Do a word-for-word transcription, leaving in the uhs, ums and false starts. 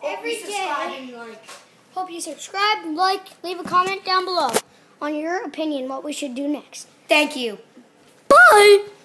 every day. Like. Hope you subscribe, like, leave a comment down below on your opinion what we should do next. Thank you. Bye!